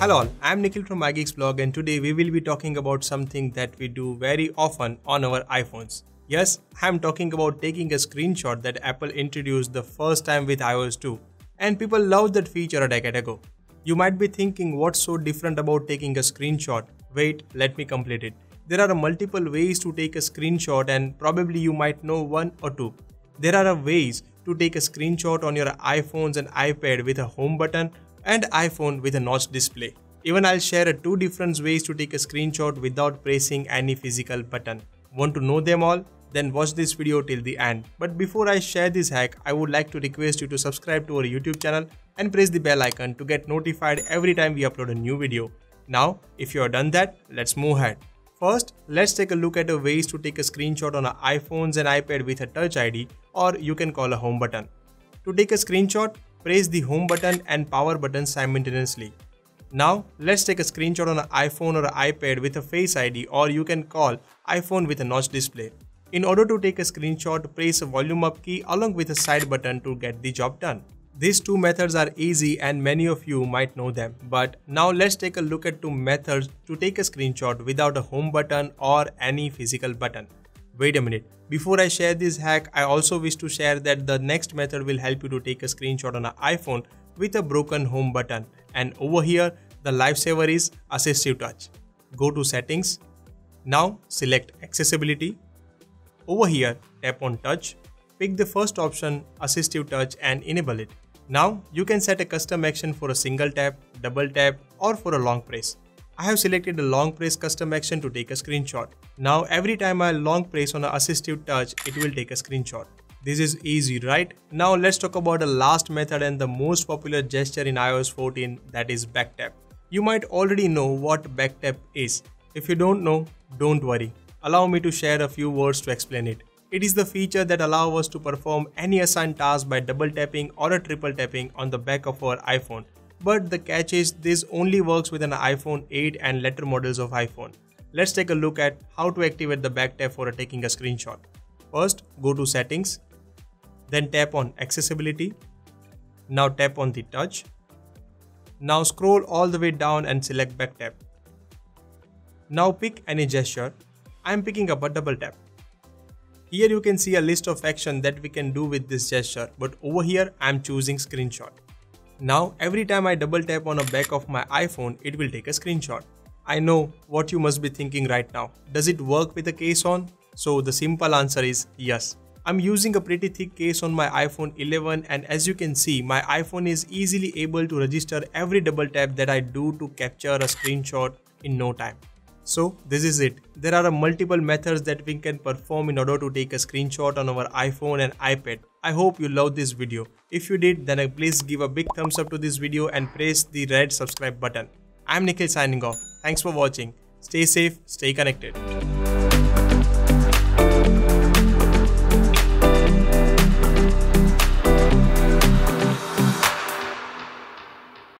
Hello all, I am Nikhil from iGeeks blog, and today we will be talking about something that we do very often on our iPhones. Yes, I am talking about taking a screenshot that Apple introduced the first time with iOS 2, and people loved that feature a decade ago. You might be thinking, what's so different about taking a screenshot? Wait, let me complete it. There are multiple ways to take a screenshot, and probably you might know one or two. There are ways to take a screenshot on your iPhones and iPad with a home button and iPhone with a notch display. Even I'll share two different ways to take a screenshot without pressing any physical button. Want to know them all? Then watch this video till the end. But before I share this hack, I would like to request you to subscribe to our YouTube channel and press the bell icon to get notified every time we upload a new video. Now, if you have done that, let's move ahead. First, let's take a look at the ways to take a screenshot on iPhones and iPad with a Touch ID, or you can call a home button. To take a screenshot, press the home button and power button simultaneously. Now, let's take a screenshot on an iPhone or iPad with a Face ID, or you can call iPhone with a notch display. In order to take a screenshot, press a volume up key along with a side button to get the job done. These two methods are easy and many of you might know them. But now let's take a look at two methods to take a screenshot without a home button or any physical button. Wait a minute, before I share this hack, I also wish to share that the next method will help you to take a screenshot on an iPhone with a broken home button. And over here, the lifesaver is Assistive Touch. Go to Settings. Now select Accessibility. Over here, tap on Touch. Pick the first option, Assistive Touch, and enable it. Now you can set a custom action for a single tap, double tap, or for a long press. I have selected a long press custom action to take a screenshot. Now every time I long press on an Assistive Touch, it will take a screenshot. This is easy, right? Now let's talk about the last method and the most popular gesture in iOS 14, that is back tap. You might already know what back tap is. If you don't know, don't worry. Allow me to share a few words to explain it. It is the feature that allows us to perform any assigned task by double tapping or a triple tapping on the back of our iPhone. But the catch is, this only works with an iPhone 8 and later models of iPhone. Let's take a look at how to activate the back tap for taking a screenshot. First, go to Settings. Then tap on Accessibility. Now tap on the Touch. Now scroll all the way down and select back tap. Now pick any gesture. I am picking up a double tap. Here you can see a list of actions that we can do with this gesture, but over here I am choosing screenshot. Now every time I double tap on the back of my iPhone, it will take a screenshot. I know what you must be thinking right now. Does it work with the case on? So the simple answer is yes. I'm using a pretty thick case on my iPhone 11, and as you can see, my iPhone is easily able to register every double tap that I do to capture a screenshot in no time. So this is it. There are multiple methods that we can perform in order to take a screenshot on our iPhone and iPad. I hope you loved this video. If you did, then please give a big thumbs up to this video and press the red subscribe button. I'm Nikhil signing off. Thanks for watching. Stay safe, stay connected.